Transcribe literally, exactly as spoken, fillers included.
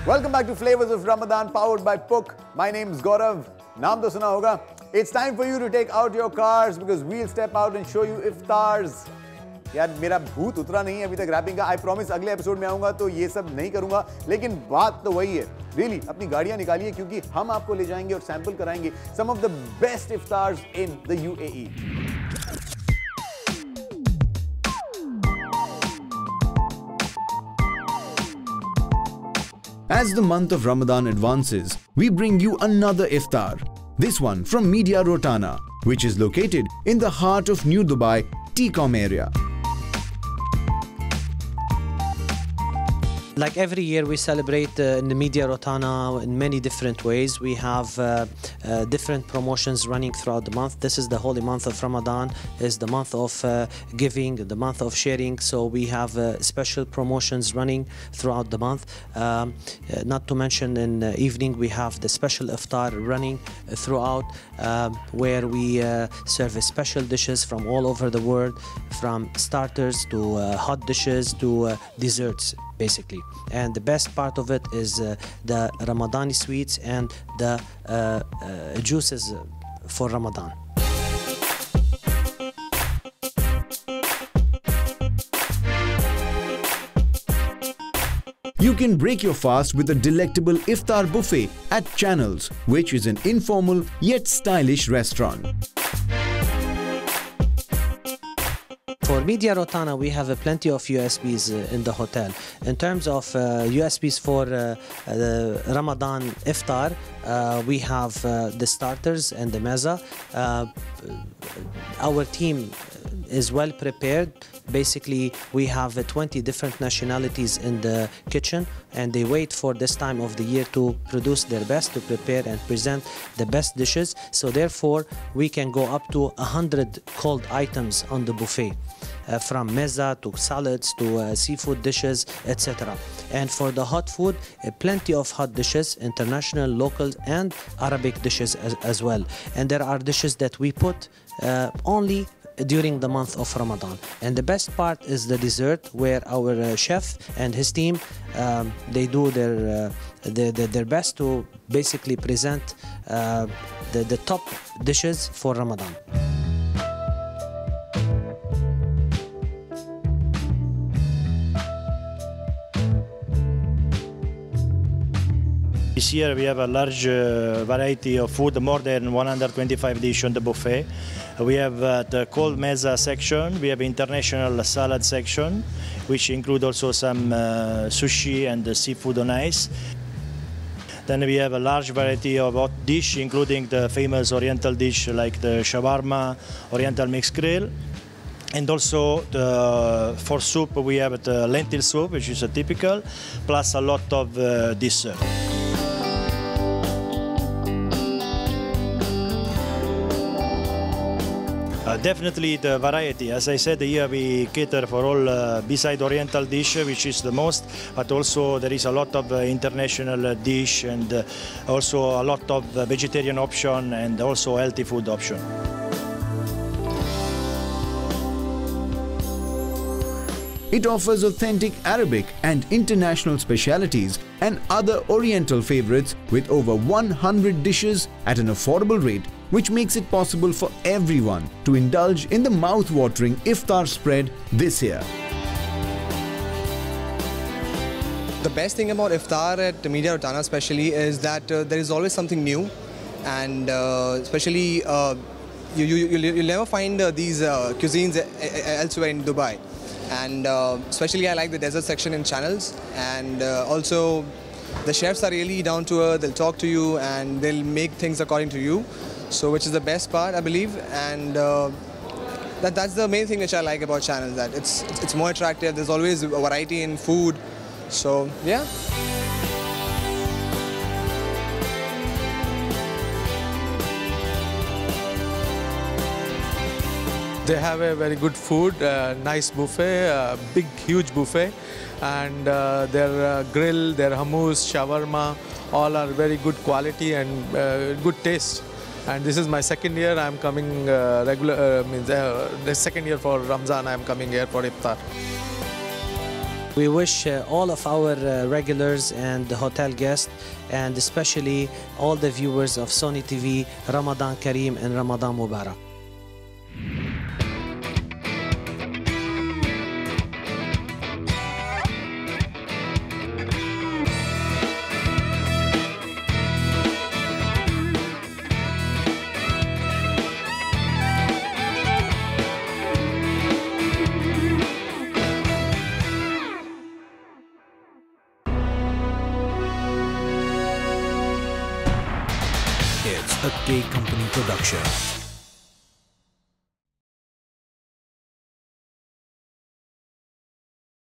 Welcome back to Flavors of Ramadan, powered by Pook. My name is Gaurav. Naam to suna hoga. It's time for you to take out your cars because we'll step out and show you iftars. यार मेरा भूत उतरा नहीं है अभी तक wrapping का. I promise अगले एपिसोड में आऊंगा तो ये सब नहीं करूंगा, लेकिन बात तो वही है. रियली really, अपनी गाड़ियां निकालिए क्योंकि हम आपको ले जाएंगे और सैंपल कराएंगे some of the best iftars in the UAE. As the month of Ramadan advances, we bring you another iftar. This one from MEDIA ROTANA, which is located in the heart of New Dubai, T COM area. Like every year, we celebrate uh, in the MEDIA ROTANA in many different ways. We have uh, uh, different promotions running throughout the month. This is the holy month of Ramadan, is the month of uh, giving, the month of sharing. So we have uh, special promotions running throughout the month. Um, uh, not to mention in the evening, we have the special iftar running uh, throughout, um, where we uh, serve special dishes from all over the world, from starters to uh, hot dishes to uh, desserts, basically. And the best part of it is uh, the Ramadani sweets and the uh, uh, juices for Ramadan. You can break your fast with a delectable iftar buffet at Channels, which is an informal yet stylish restaurant. For MEDIA ROTANA, we have uh, plenty of U S Bs uh, in the hotel. In terms of uh, U S Bs for uh, uh, Ramadan iftar, uh, we have uh, the starters and the meza. Uh, our team is well prepared. Basically, we have uh, twenty different nationalities in the kitchen, and they wait for this time of the year to produce their best, to prepare and present the best dishes. So therefore, we can go up to one hundred cold items on the buffet. Uh, from meza to salads to uh, seafood dishes, et cetera. And for the hot food, uh, plenty of hot dishes, international, local, and Arabic dishes as, as well. And there are dishes that we put uh, only during the month of Ramadan. And the best part is the dessert, where our uh, chef and his team, um, they do their, uh, their, their, their best to basically present uh, the, the top dishes for Ramadan. This year we have a large uh, variety of food, more than one hundred twenty-five dishes on the buffet. We have uh, the cold meza section, we have international salad section, which include also some uh, sushi and uh, seafood on ice. Then we have a large variety of hot dish, including the famous oriental dish like the shawarma, oriental mixed grill. And also the, for soup we have the lentil soup, which is a typical, plus a lot of uh, dessert. Uh, definitely the variety. As I said, here we cater for all uh, beside oriental dish, which is the most, but also there is a lot of uh, international uh, dish and uh, also a lot of uh, vegetarian option and also healthy food option. It offers authentic Arabic and international specialities and other oriental favorites with over one hundred dishes at an affordable rate, which makes it possible for everyone to indulge in the mouth-watering iftar spread this year. The best thing about iftar at MEDIA ROTANA especially is that uh, there is always something new, and uh, especially uh, you, you, you'll, you'll never find uh, these uh, cuisines elsewhere in Dubai. And uh, especially I like the dessert section in Channels, and uh, also the chefs are really down to earth. They'll talk to you and they'll make things according to you, so which is the best part, I believe. And uh, that, that's the main thing which I like about Channels, that it's, it's more attractive. There's always a variety in food, so yeah. They have a very good food, uh, nice buffet, uh, big, huge buffet, and uh, their uh, grill, their hummus, shawarma, all are very good quality and uh, good taste. And this is my second year. I am coming uh, regular. Uh, means uh, the second year for Ramzan. I am coming here for iftar. We wish uh, all of our uh, regulars and the hotel guests, and especially all the viewers of Sony T V, Ramadan Kareem and Ramadan Mubarak. It's a K Company production.